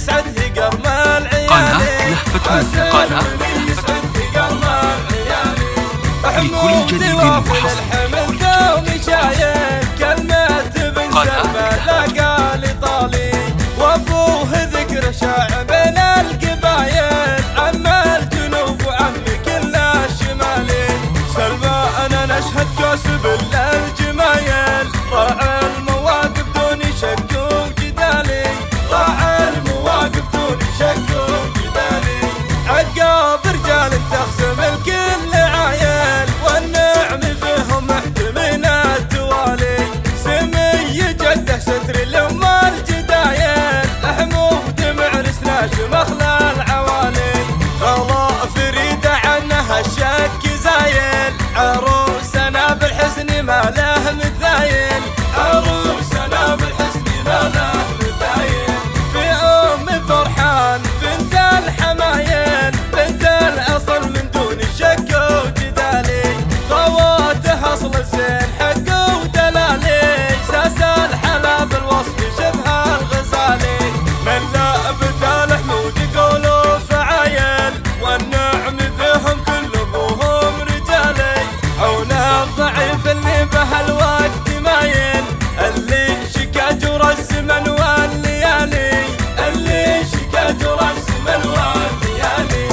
يسعد قرم العيالي. قناة لهفة قناة لكل جديد وحصري. دومي شايل كلمة بن سلمى لاقى لطالي، وابوه ذكر شاع بين القبايل، عم الجنوب وعم كل الشمالي. سلمى انا نشهد كاسب للجمايل، راعى المواقف دون شك وجدالي، راعى المواقف دون شك وجدالي. عقاب رجال تخصم الكل عايل، والنعم فيهم محتمين التوالي. سمي جده ستر لام الجدايل، حمود معرس ناشم اخلى العوالي. غلا فريده عنها الشك زايل، عروسنا بالحسن ما له مثايل، عروسنا بالحسن ما له مثايل. في فرحان بنت الحمايل، بنت الاصل من دون شك وجدالي. خواتها اصل الزين حق ودلالي، ساس الحلا بالوصف شبه الغزالي. من لعبة الحمود يقولوا فعايل، والنعم فيهم كل ابوهم رجالي. عون الضعيف اللي به الوقت مايل، اللي شكا جرى الزمن والليالي، اللي شكا جرى الزمن والليالي.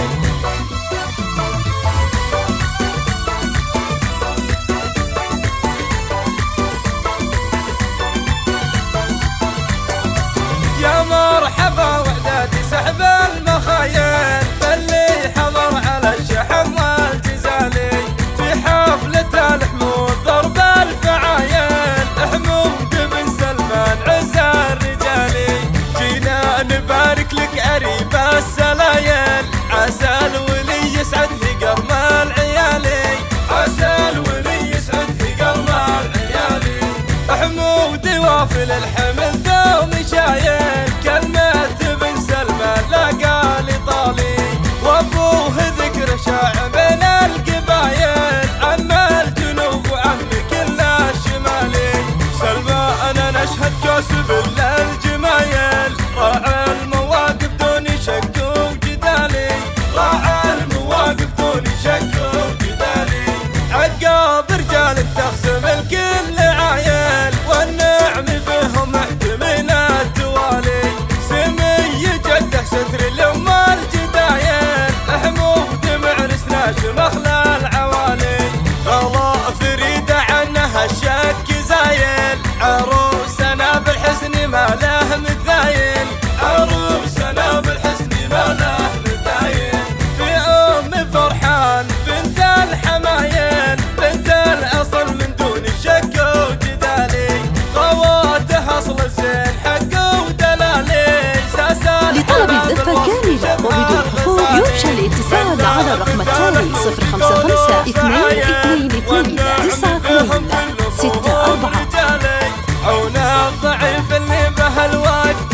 يا مرحبا وعدادي سحب المخايل، باللي حضر على الشحم والجزالي. في حفلة الحمود ضرب الفعايل، حمود بن سلمان عز الرجالي. جينا نبارك لك قريب السلايل، عسى الولي يسعد قرم العيالي، عسى الولي يسعد قرم العيالي. حمود وافل الحمل دومي شايل، كلمة بن سلمان لاقى لطالي، وابوه ذكر شاع بين القبايل، عم الجنوب وعم كل الشمالي. سلمى انا نشهد كاسب للجمايل، راعى المواقف دون شك وجدالي، راعى المواقف دون شك وجدالي. عقاب رجال تخصم الكل عايل، والنعم فيهم محتمين التوالي. سمي جده ستر لام الجدايل، حمود معرس ناشم اخلى العوالي. غلا فريده عنها الشك زايل، عروسنا بالحسن ما له مثايل، عروسنا بالحسن ما له مثايل. في فرحان بنت الحمايل، بنت الاصل من دون شك وجدالي. خواتها اصل الزين حق ودلالي، ساس لطلب الزفة كاملة وبدون حقوق يرجى الاتصال على الرقم التالي 055 222 92 64. عون الضعيف اللي به الوقت